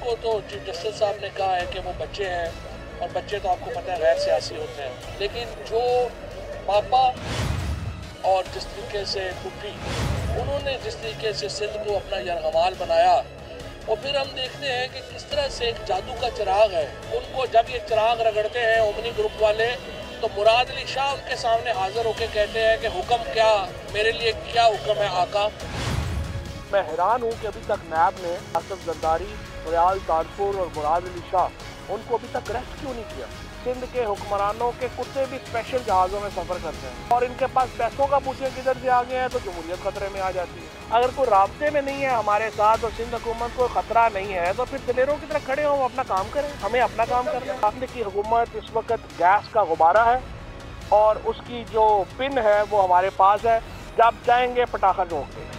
को तो chief justice साहब ने कहा है कि वो बच्चे हैं और बच्चे तो आपको पता है गैर सियासी होते हैं, लेकिन जो पापा और जिस तरीके से पुप्पी उन्होंने जिस तरीके से सिंध को अपना यरगमाल बनाया, और फिर हम देखते हैं कि किस तरह से एक जादू का चिराग है, उनको जब ये चिराग रगड़ते हैं ओमनी ग्रुप वाले तो मुराद अली शाह उनके सामने हाजिर होकर कहते हैं कि हुक्म क्या, मेरे लिए क्या हुक्म है आका। मैं हैरान हूँ कि अभी तक नैब ने आसफ जरदारी, रियाज तारपुर और मुराद अली शाह उनको अभी तक अरेस्ट क्यों नहीं किया। सिंध के हुक्मरानों के कुत्ते भी स्पेशल जहाज़ों में सफ़र करते हैं और इनके पास पैसों का पूछें किधर से आ गए हैं तो जमहूरियत खतरे में आ जाती है। अगर कोई राब्ते में नहीं है हमारे साथ और सिंध हुकूमत को खतरा नहीं है तो फिर दलेरों की तरह खड़े हों, अपना काम करें। हमें अपना काम करना है। सिंध की हुकूमत इस वक्त गैस का गुब्बारा है और उसकी जो पिन है वो हमारे पास है, जब जाएंगे पटाखा ठोक देंगे।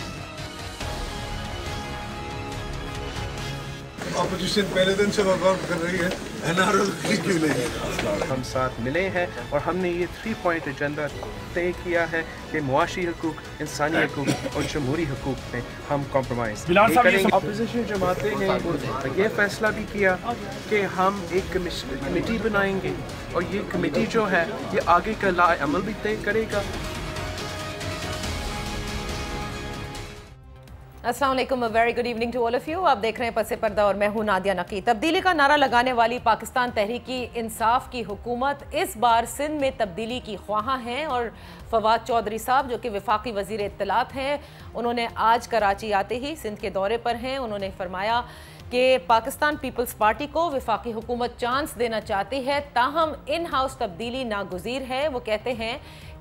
ऑपोजिशन पहले दिन से वर्कआउट कर रही है, एनआरओ क्यों नहीं है? हम साथ मिले हैं और हमने ये 3 पॉइंट एजेंडा तय किया है कि मुआशी हकूक, इंसानी हकूक और जमहूरी हकूक में हम कॉम्प्रोमाइज़ नहीं करेंगे। अपोजिशन जमातें ने ये फैसला भी किया कि हम एक कमेटी बनाएंगे और ये कमेटी जो है ये आगे का ला अमल भी तय करेगा। अस्सलाम वालेकुम, very good evening to all of you. आप देख रहे हैं पसे पर्दा और मैं हूं नादिया नकी। तब्दीली का नारा लगाने वाली पाकिस्तान तहरीकी इंसाफ की हुकूमत इस बार सिंध में तब्दीली की ख्वाहां हैं और फवाद चौधरी साहब जो कि वफाकी वज़ीर इत्तलात हैं, उन्होंने आज कराची आते ही सिंध के दौरे पर हैं। उन्होंने फरमाया कि पाकिस्तान पीपल्स पार्टी को वफाकी हुकूमत चांस देना चाहती है, ताहम इन हाउस तब्दीली नागुज़ीर है। वो कहते हैं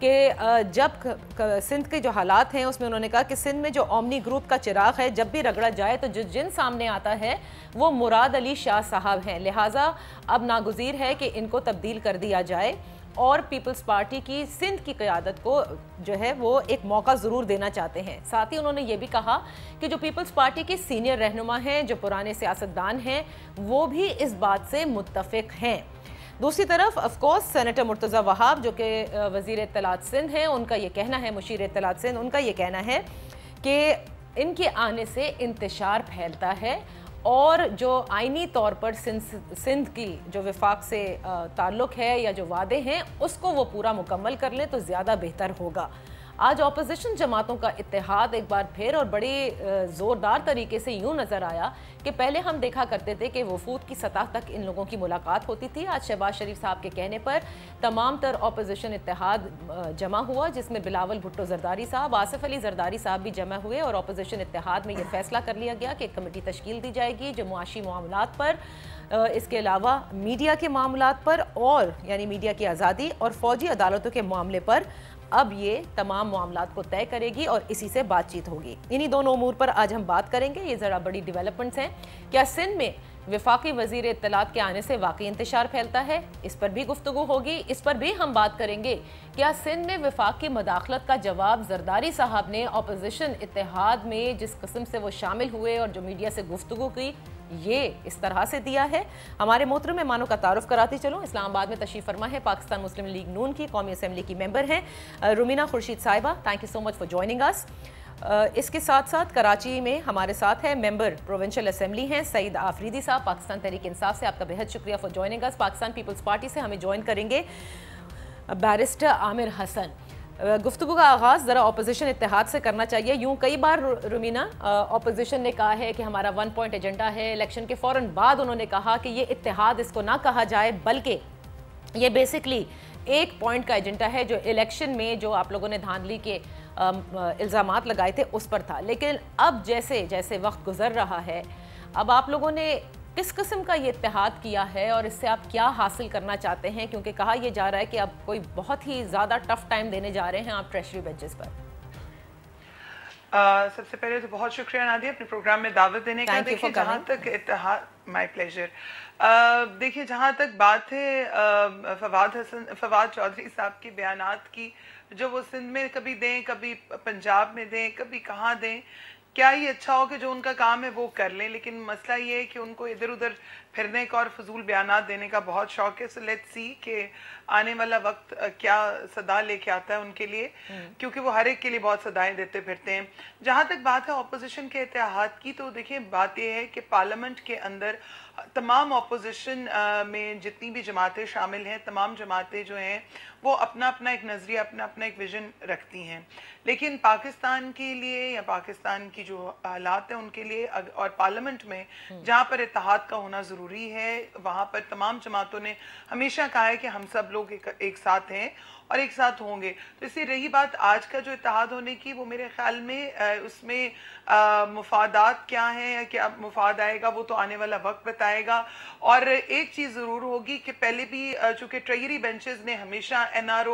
कि जब सिंध के जो हालात हैं उसमें उन्होंने कहा कि सिंध में जो ओमनी ग्रुप का चिराग है जब भी रगड़ा जाए तो जिन सामने आता है वो मुराद अली शाह साहब हैं, लिहाजा अब नागुज़ीर है कि इनको तब्दील कर दिया जाए और पीपल्स पार्टी की सिंध की क़यादत को जो है वो एक मौका ज़रूर देना चाहते हैं। साथ ही उन्होंने ये भी कहा कि जो पीपल्स पार्टी के सीनियर रहनुमा हैं, जो पुराने सियासतदान हैं, वो भी इस बात से मुत्तफ़िक़ हैं। दूसरी तरफ ऑफकोर्स सेनेटर मुर्तज़ा वहाब जो कि वज़ीर इत्तलात सिंध हैं, उनका ये कहना है, मुशीर इत्तलात सिंध, उनका ये कहना है कि इनके आने से इंतशार फैलता है और जो आइनी तौर पर सिंध की जो वफाक से ताल्लुक़ है या जो वादे हैं उसको वो पूरा मुकम्मल कर लें तो ज़्यादा बेहतर होगा। आज अपोजिशन जमातों का इत्तेहाद एक बार फिर और बड़ी ज़ोरदार तरीके से यूँ नज़र आया कि पहले हम देखा करते थे कि वफूद की सतह तक इन लोगों की मुलाकात होती थी। आज शहबाज शरीफ साहब के कहने पर तमाम तर अपोजिशन इत्तेहाद जमा हुआ, जिसमें बिलावल भुट्टो जरदारी साहब, आसिफ अली जरदारी साहब भी जमा हुए और अपोजिशन इत्तेहाद में ये फैसला कर लिया गया कि एक कमेटी तश्कील दी जाएगी जो मुआशी मामलात पर, इसके अलावा मीडिया के मामलात पर और यानी मीडिया की आज़ादी और फ़ौजी अदालतों के मामले पर अब ये तमाम मामलात को तय करेगी और इसी से बातचीत होगी। इन्हीं दोनों उमूर पर आज हम बात करेंगे। ये ज़रा बड़ी डेवलपमेंट्स हैं। क्या सिंध में वफाकी वज़ीर इत्तलात के आने से वाकई इंतशार फैलता है, इस पर भी गुफ्तगू होगी। इस पर भी हम बात करेंगे क्या सिंध में वफाक की मदाखलत का जवाब जरदारी साहब ने अपोजिशन इत्तेहाद में जिस किस्म से वो शामिल हुए और जो मीडिया से गुफ्तगू की ये इस तरह से दिया है। हमारे मोहतरम मेहमानों का तारुफ कराती चलूँ। इस्लामाबाद में तशरीफ़ फरमा है पाकिस्तान मुस्लिम लीग नून की कौमी असम्बली की मेंबर हैं रुमीना खुर्शीद साहिबा, thank you so much for joining us. इसके साथ साथ कराची में हमारे साथ है मेंबर प्रोविंशियल असम्बली हैं सईद आफरीदी साहब, पाकिस्तान तहरीक इंसाफ से आपका बेहद शुक्रिया for joining us. Pakistan Peoples Party से हमें ज्वाइन करेंगे बैरिस्टर आमिर हसन। गुफ्तगू का आगाज़ ज़रा अपोजिशन इत्तेहाद से करना चाहिए। यूँ कई बार रुमीना अपोजिशन ने कहा है कि हमारा 1 पॉइंट एजेंडा है, इलेक्शन के फ़ौरन बाद उन्होंने कहा कि ये इत्तेहाद इसको ना कहा जाए बल्कि ये बेसिकली 1 पॉइंट का एजेंडा है जो इलेक्शन में जो आप लोगों ने धांधली के इल्ज़ामात लगाए थे उस पर था। लेकिन अब जैसे जैसे वक्त गुज़र रहा है, अब आप लोगों ने किस किस्म का ये इत्तेहाद किया है और इससे आप क्या हासिल करना चाहते हैं, क्योंकि कहा यह जा रहा है कि अब कोई बहुत ही ज़्यादा टफ टाइम देने जा रहे हैं आप ट्रेशरी बेंचेस पर। सबसे पहले तो बहुत शुक्रिया नादिया अपने प्रोग्राम में दावत देने का। देखिए जहाँ तक इत्तेहाद, माय प्लेजर। देखिए जहाँ तक बात है फवाद चौधरी साहब के बयानात की, जो वो सिंध में कभी दें, कभी पंजाब में दें, कभी कहाँ दें, क्या ही अच्छा हो कि जो उनका काम है वो कर लें, लेकिन मसला ये है कि उनको इधर उधर फिरने का और फजूल बयानात देने का बहुत शौक है। सो लेट्स सी कि आने वाला वक्त क्या सदा लेके आता है उनके लिए, क्योंकि वो हर एक के लिए बहुत सदाएं देते फिरते हैं। जहाँ तक बात है अपोजिशन के इत्तेहाद की, तो देखिए बात यह है कि पार्लियामेंट के अंदर तमाम अपोजिशन में जितनी भी जमातें शामिल हैं, तमाम जमातें जो हैं वो अपना अपना एक नज़रिया, अपना अपना एक विजन रखती हैं, लेकिन पाकिस्तान के लिए या पाकिस्तान की जो हालात हैं उनके लिए और पार्लियामेंट में जहाँ पर इत्तेहाद का होना ज़रूरी है, वहाँ पर तमाम जमातों ने हमेशा कहा है कि हम सब लोग एक साथ हैं और एक साथ होंगे। तो इसलिए रही बात आज का जो इत्तेहाद होने की, वो मेरे ख्याल में उसमें मुफादात क्या हैं या क्या मुफाद आएगा वो तो आने वाला वक्त बताएगा। और एक चीज़ ज़रूर होगी कि पहले भी चूँकि ट्रेजरी बेंचेस ने हमेशा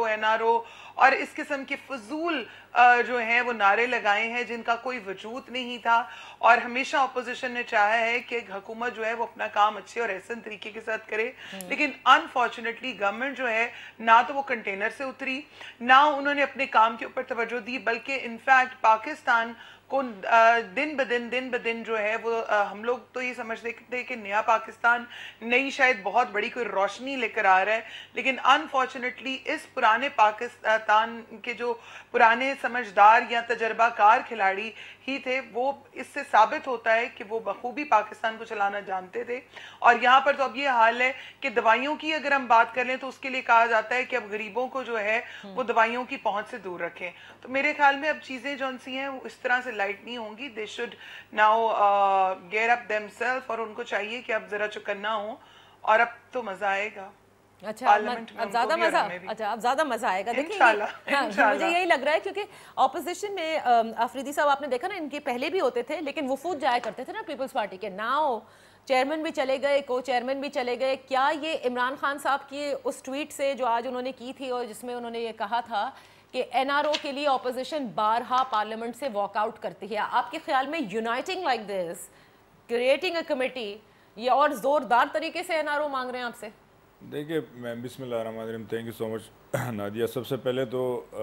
NRO और इस किस्म के फजूल जो हैं वो नारे लगाए हैं जिनका कोई वजूद नहीं था, और हमेशा अपोजिशन ने चाहा है कि हुकूमत जो है वो अपना काम अच्छे और एहसन तरीके के साथ करे, लेकिन अनफॉर्चुनेटली गवर्नमेंट जो है ना तो वो कंटेनर से उतरी, ना उन्होंने अपने काम के ऊपर तवज्जो दी, बल्कि इनफैक्ट पाकिस्तान को दिन ब दिन जो है वो हम लोग तो ये समझते थे कि नया पाकिस्तान नई शायद बहुत बड़ी कोई रोशनी लेकर आ रहा है, लेकिन अनफॉर्चुनेटली इस पुराने पाकिस्तान के जो पुराने समझदार या तजर्बाकार खिलाड़ी ही थे, वो इससे साबित होता है कि वो बखूबी पाकिस्तान को चलाना जानते थे। और यहाँ पर तो अब ये हाल है कि दवाइयों की अगर हम बात कर लें तो उसके लिए कहा जाता है कि अब गरीबों को जो है वो दवाइयों की पहुंच से दूर रखें। तो मेरे ख्याल में अब चीज़ें जो सी हैं वो इस तरह से लाइट नहीं होंगी। They should now gear up themselves, और उनको चाहिए कि अब जरा चौकन्ना हो, और अब तो मजा आएगा। अच्छा, अब ज्यादा मजा, अच्छा अब ज्यादा मजा आएगा। देखिए मुझे यही लग रहा है क्योंकि ऑपोजिशन में अफरीदी साहब आपने देखा ना, इनके पहले भी होते थे लेकिन वफूद जाया करते थे ना पीपल्स पार्टी के, नाउ चेयरमैन भी चले गए, को चेयरमैन भी चले गए। क्या ये इमरान खान साहब की उस ट्वीट से जो आज उन्होंने की थी और जिसमें उन्होंने ये कहा था कि NRO के लिए ऑपोजिशन बारहा पार्लियामेंट से वॉकआउट करती है, आपके ख्याल में uniting like this, creating a committee, ये और जोरदार तरीके से NRO मांग रहे हैं आपसे? देखिए मैं बिस्मिल्लाहिर्रहमानिर्रहीम, thank you so much Nadia. सबसे पहले तो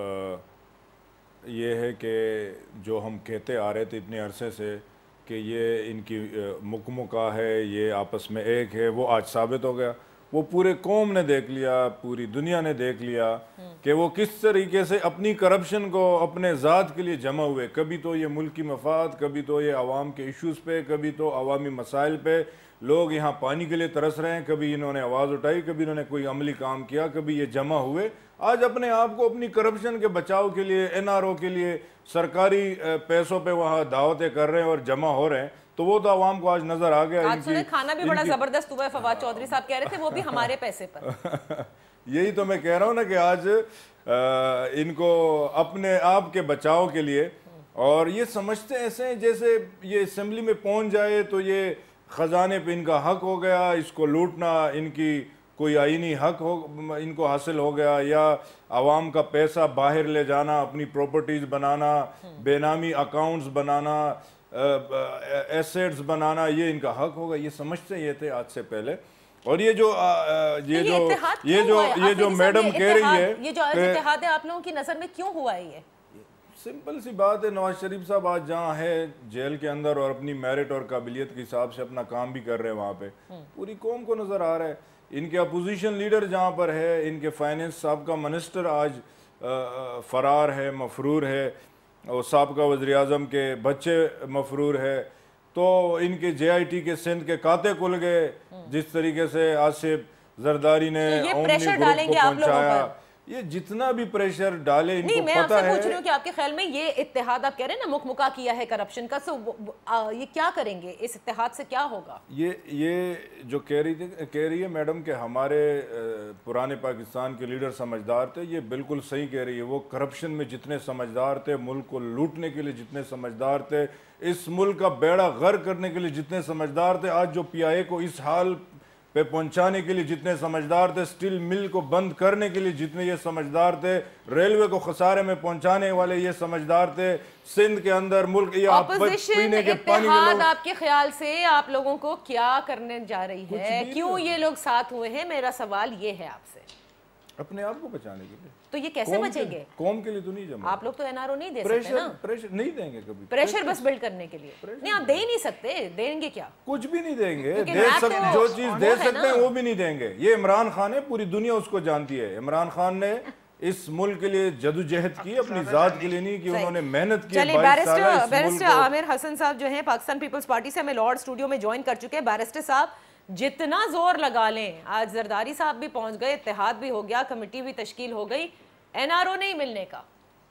ये है कि जो हम कहते आ रहे थे इतने अरसे से कि ये इनकी मुकमुका है, ये आपस में एक है, वो आज साबित हो गया। वो पूरे कौम ने देख लिया, पूरी दुनिया ने देख लिया कि वो किस तरीके से अपनी करप्शन को अपने ज़ात के लिए जमा हुए। कभी तो ये मुल्क की मफाद, कभी तो ये आवाम के इश्यूज़ पे, कभी तो अवामी मसाइल पे। लोग यहाँ पानी के लिए तरस रहे हैं, कभी इन्होंने आवाज़ उठाई, कभी इन्होंने कोई अमली काम किया, कभी ये जमा हुए। आज अपने आप को अपनी करप्शन के बचाव के लिए NRO के लिए सरकारी पैसों पे वहाँ दावतें कर रहे हैं और जमा हो रहे हैं, तो वो तो आवाम को आज नजर आ गया। आज सुने खाना भी बड़ा जबरदस्त हुआ है, फवाद चौधरी साहब कह रहे थे वो भी हमारे पैसे पर। यही तो मैं कह रहा हूँ ना कि आज इनको अपने आप के बचाव के लिए, और ये समझते ऐसे हैं जैसे ये असेंबली में पहुँच जाए तो ये ख़जाने पे इनका हक हो गया, इसको लूटना इनकी कोई आईनी हक हो, इनको हासिल हो गया, या आवाम का पैसा बाहर ले जाना, अपनी प्रॉपर्टीज़ बनाना, बेनामी अकाउंट्स बनाना, एसेट्स बनाना, ये इनका हक होगा। ये समझते ये थे आज से पहले। और ये जो मैडम कह रही है, ये जो इत्तेहाद है आप लोगों की नज़र में क्यों हुआ है? ये सिंपल सी बात है, नवाज शरीफ साहब आज जहाँ है जेल के अंदर और अपनी मेरिट और काबिलियत के हिसाब से अपना काम भी कर रहे हैं, वहाँ पे पूरी कौम को नज़र आ रहा है। इनके अपोजिशन लीडर जहाँ पर है, इनके फाइनेंस साहब मिनिस्टर आज फरार है, मफरूर है, और साबका वज़ीर आज़म के बच्चे मफरूर है, तो इनके JIT के सिंध के खाते खुल गए जिस तरीके से आसिफ जरदारी ने प्रेशर डालेंगे आप लोगों पर। ये जितना भी प्रेशर डाले इनको मैं पता है। पूछ रही हूँ कि आपके ख्याल में ये इत्तेहाद, आप कह रहे हैं ना मुकमुका किया है करप्शन का, ये क्या करेंगे, इस इत्तेहाद से क्या होगा? ये जो कह रही है मैडम कि हमारे पुराने पाकिस्तान के लीडर समझदार थे, ये बिल्कुल सही कह रही है। वो करप्शन में जितने समझदार थे, मुल्क को लूटने के लिए जितने समझदार थे, इस मुल्क का बेड़ा गर्क करने के लिए जितने समझदार थे, आज जो PIA को इस हाल पे पहुंचाने के लिए जितने समझदार थे, स्टील मिल को बंद करने के लिए जितने ये समझदार थे, रेलवे को खसारे में पहुंचाने वाले ये समझदार थे, सिंध के अंदर मुल्क ये पीने के पानी के लोग, आपके ख्याल से आप लोगों को क्या करने जा रही है? क्यों ये लोग साथ हुए हैं? मेरा सवाल ये है आपसे। اپنے آپ کو بچانے کے لیے. تو یہ کیسے بچیں گے؟ قوم کے لیے تو نہیں جمع. آپ لوگ تو NRO نہیں دے سکتے نا. پریشر نہیں دیں گے کبھی. پریشر بس بلڈ کرنے کے لیے نہیں آپ دے ہی نہیں سکتے. دیں گے کیا؟ کچھ بھی نہیں دیں گے. جو چیز دے سکتے ہیں وہ بھی نہیں دیں گے. یہ عمران خان ہے, پوری دنیا اس کو جانتی ہے. عمران خان نے اس ملک کے لیے جدوجہد کی, اپنی ذات کے لیے نہیں, کہ انہوں نے محنت کی. چلیے بیرسٹر عامر حسن صاحب جو ہیں پاکستان پیپلز پارٹی سے ہمیں لارڈ اسٹوڈیو میں جوائن کر چکے ہیں. بیرسٹر صاحب جتنا زور لگا لیں, آج زرداری صاحب بھی پہنچ گئے, اتحاد بھی ہو گیا, کمیٹی بھی تشکیل ہو گئی, NRO نہیں ملنے کا.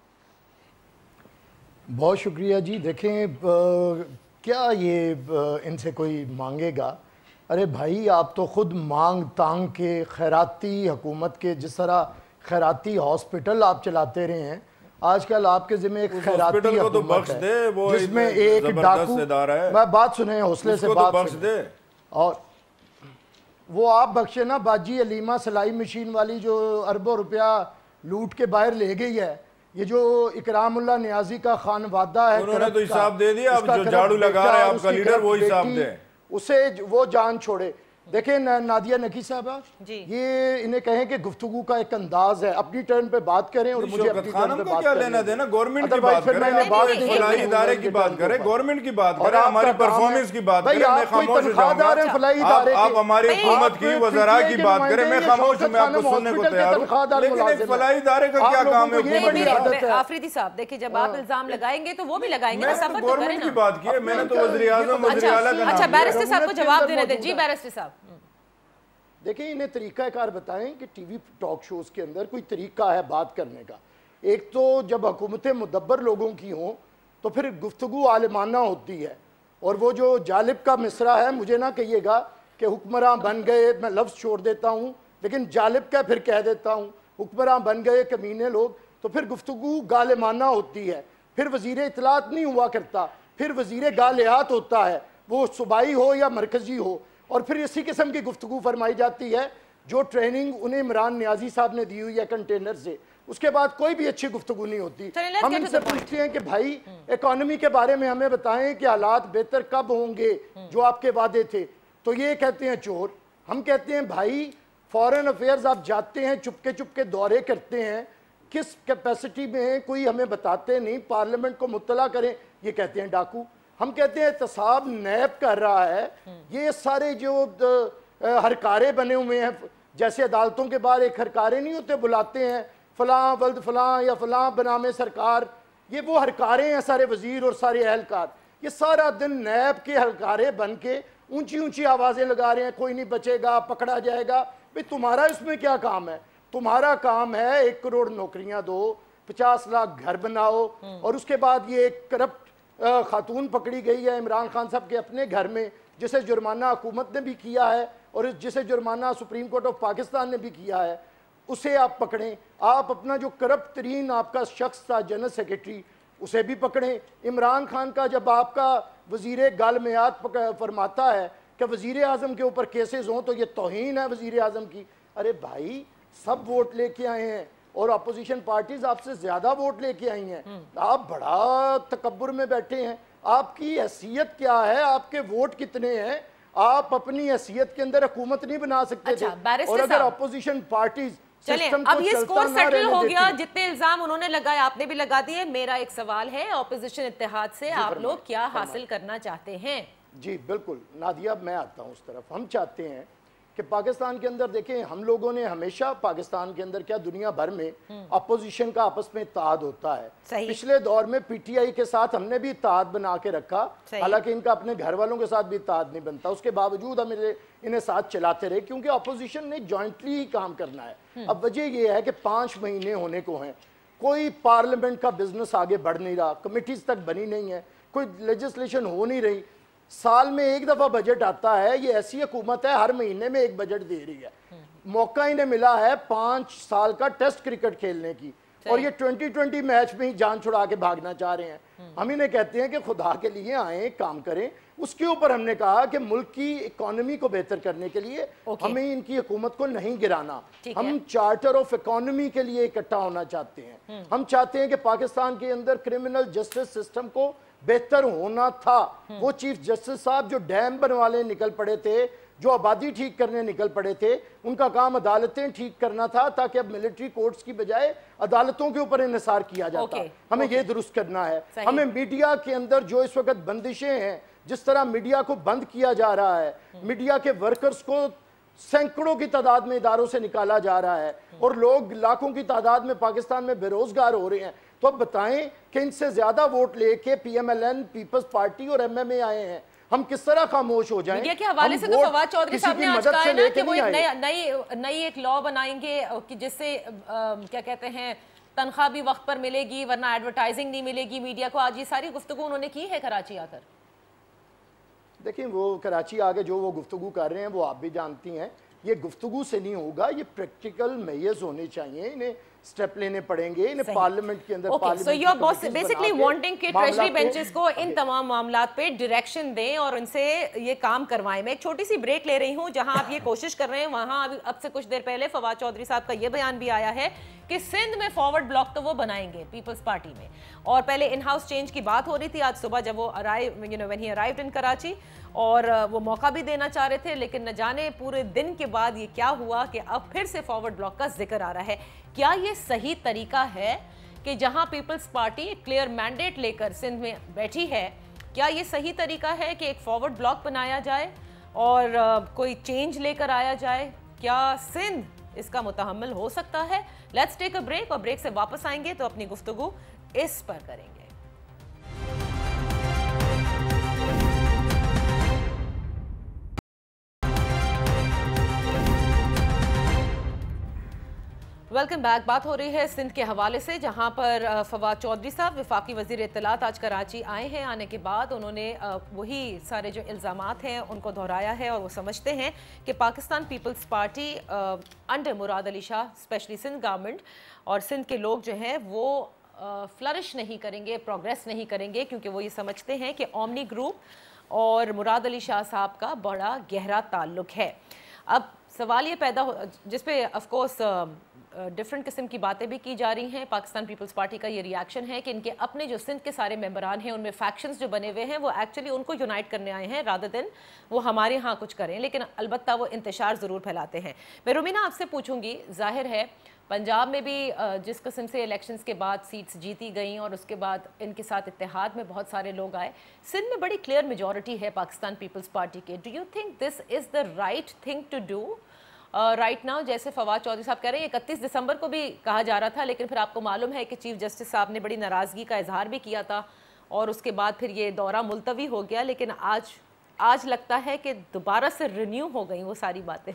بہت شکریہ جی. دیکھیں کیا یہ ان سے کوئی مانگے گا؟ ارے بھائی آپ تو خود مانگ تانگ کے خیراتی حکومت کے, جس طرح خیراتی ہاسپٹل آپ چلاتے رہے ہیں, آج کل آپ کے ذمہ ایک خیراتی حکومت ہے جس میں ایک ڈاکو, میں بات سنیں حوصلے سے بات سنیں, اور وہ آپ بخشے نا باجی علیمہ سلائی مشین والی جو اربوں روپیہ لوٹ کے باہر لے گئی ہے, یہ جو اکرام اللہ نیازی کا خانوادہ ہے, انہوں نے تو حساب دے دیا. اب جو جھاڑو لگا رہا ہے آپ کا لیڈر وہ حساب دے, اسے وہ جان چھوڑے. دیکھیں نادیہ نکی صاحبہ, یہ انہیں کہیں کہ گفتگو کا ایک انداز ہے, اپنی ٹرن پہ بات کریں اور مجھے اپنی ٹرن پہ بات کیا لینا دینا. گورنمنٹ کی بات کریں, فلاحی ادارے کی بات کریں, گورنمنٹ کی بات کریں, ہماری پرفارمنس کی بات کریں. میں خاموش ہو جاؤں گا. آپ ہماری حکومت کی وزراء کی بات کریں, میں خاموش ہوں, میں آپ کو سننے کو تیار ہوں. لیکن ایک فلاحی ادارے کا کیا کام ہے؟ آفریدی صاحب دیکھیں, جب آپ الزام لگائیں گے تو وہ بھی لگائیں گے. میں تو گورنمنٹ کی بات کی ہے, میں نے تو وزیر اعظم وزیر اعلیٰ کا نام. اچھا بیرسٹر صاحب کو جواب دینے دیں. جی بیرسٹر صاحب دیکھیں انہیں طریقہ کار بتائیں کہ ٹی وی ٹاک شوز کے اندر کوئی طریقہ ہے بات کرنے کا. ایک تو جب حکومتیں مدبر لوگوں کی ہوں تو پھر گفتگو عالمانہ ہوتی ہے, اور وہ جو جالب کا مصرع ہے, مجھے نہ کہیے گا کہ حکمراں بن گئے, میں لفظ چھوڑ دیتا ہوں لیکن جالب کا پھر کہہ دیتا ہوں, حکمراں بن گئے کمینے لوگ, تو پھر گفتگو غالمانہ ہوتی ہے. پھر وزیر اطلاعات نہیں ہوا کرتا, پھر وزیر غالیات ہوتا ہے, وہ صوبائی ہو یا مرکزی ہو, اور پھر اسی قسم کی گفتگو فرمائی جاتی ہے جو ٹریننگ انہیں عمران نیازی صاحب نے دی ہوئی ہے کنٹینر سے. اس کے بعد کوئی بھی اچھی گفتگو نہیں ہوتی. ہم ان سے پوچھتے ہیں کہ بھائی اکانومی کے بارے میں ہمیں بتائیں کہ حالات بہتر کب ہوں گے جو آپ کے وعدے تھے, تو یہ کہتے ہیں چور. ہم کہتے ہیں بھائی فورن افیئرز آپ جاتے ہیں, چپ کے دورے کرتے ہیں, کس کیپیسٹی میں ہیں کوئی ہمیں بتاتے نہیں, پارلیمنٹ کو مطلع کریں, یہ کہتے ہیں ڈاکو. ہم کہتے ہیں احتساب نیب کر رہا ہے. یہ سارے جو ہرکارے بنے ہوئے ہیں, جیسے عدالتوں کے بعد ایک ہرکارے نہیں ہوتے, بلاتے ہیں فلاں ولد فلاں یا فلاں بنام سرکار, یہ وہ ہرکارے ہیں سارے وزیر اور سارے اہلکار. یہ سارا دن نیب کے ہرکارے بن کے اونچی اونچی آوازیں لگا رہے ہیں, کوئی نہیں بچے گا, پکڑا جائے گا. بھئی تمہارا اس میں کیا کام ہے؟ تمہارا کام ہے 1 کروڑ نوکریاں دو, 50 لاکھ گھر بناؤ, اور اس کے بعد یہ ایک کرپٹ خاتون پکڑی گئی ہے عمران خان صاحب کے اپنے گھر میں, جسے جرمانہ حکومت نے بھی کیا ہے اور جسے جرمانہ سپریم کورٹ آف پاکستان نے بھی کیا ہے, اسے آپ پکڑیں. آپ اپنا جو کرپٹ ترین آپ کا شخص تھا جنرل سیکریٹری, اسے بھی پکڑیں. عمران خان کا جب آپ کا وزیر غالمیات فرماتا ہے کہ وزیر اعظم کے اوپر کیسز ہوں تو یہ توہین ہے وزیر اعظم کی. ارے بھائی سب ووٹ لے کے آئے ہیں اور اپوزیشن پارٹیز آپ سے زیادہ ووٹ لے کے آئی ہیں, آپ بڑا تکبر میں بیٹھے ہیں. آپ کی حیثیت کیا ہے؟ آپ کے ووٹ کتنے ہیں؟ آپ اپنی حیثیت کے اندر حکومت نہیں بنا سکتے تھے. اور اگر اپوزیشن پارٹیز چلیں اب یہ سکور سیٹل ہو گیا, جتنے الزام انہوں نے لگائے آپ نے بھی لگا دیے. میرا ایک سوال ہے, اپوزیشن اتحاد سے آپ لوگ کیا حاصل کرنا چاہتے ہیں؟ جی بالکل نادیہ, میں آتا ہوں اس طرف. ہم چاہتے ہیں کہ پاکستان کے اندر دیکھیں, ہم لوگوں نے ہمیشہ پاکستان کے اندر کیا دنیا بھر میں اپوزیشن کا آپس میں اتحاد ہوتا ہے. پچھلے دور میں پی ٹی آئی کے ساتھ ہم نے بھی اتحاد بنا کے رکھا, حالانکہ ان کا اپنے گھر والوں کے ساتھ بھی اتحاد نہیں بنتا. اس کے باوجود ہم انہیں ساتھ چلاتے رہے کیونکہ اپوزیشن نے جوائنٹلی ہی کام کرنا ہے. اب وجہ یہ ہے کہ 5 مہینے ہونے کو ہیں, کوئی پارلیمنٹ کا بزنس آگے بڑھ نہیں رہا, کمیٹیز تک بنی نہیں ہے, کوئی لیجسلیشن ہو نہیں رہی. سال میں 1 دفعہ بجٹ آتا ہے. یہ ایسی حکومت ہے ہر مہینے میں 1 بجٹ دے رہی ہے. موقع انہیں ملا ہے 5 سال کا ٹیسٹ کرکٹ کھیلنے کی, اور یہ 2020 میچ میں ہی جان چھڑا کے بھاگنا چاہ رہے ہیں. ہم انہیں کہتے ہیں کہ خدا کے لیے آئیں, کام کریں. اس کے اوپر ہم نے کہا کہ ملک کی اکانومی کو بہتر کرنے کے لیے ہمیں ان کی حکومت کو نہیں گرانا. ہم چارٹر آف اکانومی کے لیے اکٹھا ہونا چاہتے ہیں. ہم چاہتے ہیں کہ پاکستان کے اندر کرمنل جسٹس سسٹم کو بہتر ہونا تھا. وہ چیف جسٹس صاحب جو ڈیم بنوانے نکل پڑے تھے جو آبادی ٹھیک کرنے نکل پڑے تھے ان کا کام عدالتیں ٹھیک کرنا تھا تاکہ اب ملٹری کورٹس کی بجائے عدالتوں کے اوپر انحصار کیا جاتا. ہمیں یہ درست کرنا ہے. ہمیں میڈیا کے اندر جو اس وقت بندشیں ہیں, جس طرح میڈیا کو بند کیا جا رہا ہے, میڈیا کے ورکرز کو سینکڑوں کی تعداد میں اداروں سے نکالا جا رہا ہے اور لوگ لاکھوں کی تعداد میں پاکستان میں بے روزگار ہو رہے ہیں, تو اب بتائیں کہ ان سے زیادہ ووٹ لے کے P M L N, Peoples Party اور ایم ایم اے آئے ہیں, ہم کس طرح خاموش ہو جائیں؟ میڈیا کے حوالے سے تو فواد چودھری صاحب نے آج کہا ہے نا کہ وہ نئی ایک لاء بنائیں گے جس سے کیا کہتے ہیں تنخواہ بھی وقت پر ملے گی ورنہ ایڈورٹائزنگ نہیں ملے گی میڈیا کو. آج یہ ساری گفتگو انہوں نے کی ہے کراچی آ کر. دیکھیں وہ کراچی آگے جو وہ گفتگو کر رہے ہیں وہ آپ بھی جانتی ہیں, یہ گفتگو سے نہیں ہوگا, یہ پریکٹیکل میئرز ہونے چاہیے, انہیں سٹیپ لینے پڑیں گے, انہیں پارلیمنٹ کے اندر so you are basically wanting کہ ٹریجری بینچز کو ان تمام معاملات پہ ڈائریکشن دیں اور ان سے یہ کام کروائیں. میں ایک چھوٹی سی بریک لے رہی ہوں. جہاں آپ یہ کوشش کر رہے ہیں وہاں اب سے کچھ دیر پہلے فواد چودھری صاحب کا یہ بیان بھی آیا ہے کہ سندھ میں فارورڈ بلاک تو وہ بنائیں گے پیپلز پارٹی میں, اور پہلے ان ہاؤس چینج کی بات ہو رہی تھی آج صبح جب وہ when he arrived in Karachi, اور وہ موقع بھی دینا چاہ رہے تھے, لیکن نہ جانے پورے دن کے بعد یہ کیا ہوا کہ اب پھر سے فارورڈ بلاک کا ذکر آ رہا ہے. کیا یہ صحیح طریقہ ہے کہ جہاں پیپلز پارٹی کلیئر مینڈیٹ لے کر سندھ میں بیٹھی ہے, کیا یہ صحیح طریقہ ہے کہ ایک فارورڈ بلاک بنایا جائے اور کوئی چینج لے کر آیا جائے؟ کیا سندھ اس کا متحمل ہو سکتا ہے؟ لیٹس ٹیک اے بریک, اور بریک سے واپس آئیں گے تو اپنی گفتگو اس پر کریں گے. Welcome back. بات ہو رہی ہے سندھ کے حوالے سے, جہاں پر فواد چودھری صاحب وفاقی وزیر اطلاعات آج کراچی آئے ہیں. آنے کے بعد انہوں نے وہی سارے جو الزامات ہیں ان کو دہرایا ہے, اور وہ سمجھتے ہیں کہ Pakistan Peoples Party under Murad Ali Shah especially Sindh government اور سندھ کے لوگ جو ہیں وہ فلرش نہیں کریں گے, پروگریس نہیں کریں گے, کیونکہ وہ یہ سمجھتے ہیں کہ اومنی گروپ اور مراد علی شاہ صاحب کا بڑا گہرا تعلق ہے. اب سوال یہ پیدا ہو جس پہ آف کورس ڈفرنٹ قسم کی باتیں بھی کی جا رہی ہیں. پاکستان پیپلز پارٹی کا یہ ریاکشن ہے کہ ان کے اپنے جو سندھ کے سارے ممبران ہیں ان میں فیکشنز جو بنے ہوئے ہیں وہ ایکچولی ان کو یونائٹ کرنے آئے ہیں رادر دین وہ ہمارے ہاں کچھ کریں, لیکن البتہ وہ انتشار ضرور پھیلاتے ہیں. میں رومینہ آپ سے پوچھوں گی, ظاہر ہے پنجاب میں بھی جس قسم سے الیکشنز کے بعد سیٹس جیتی گئیں اور اس کے بعد ان کے ساتھ اتحاد میں بہت سارے لوگ آئے, سندھ میں بڑی کلیئر میجورٹی ہے پاکستان پیپلز پارٹی کے. Do you think this is the right thing to do right now? جیسے فواد چودھری صاحب کہہ رہے ہیں 31 دسمبر کو بھی کہا جا رہا تھا, لیکن پھر آپ کو معلوم ہے کہ چیف جسٹس صاحب نے بڑی ناراضگی کا اظہار بھی کیا تھا اور اس کے بعد پھر یہ دورہ ملتوی ہو گیا, لیکن آج لگتا ہے کہ دوبارہ سے رینیو ہو گئیں وہ ساری باتیں.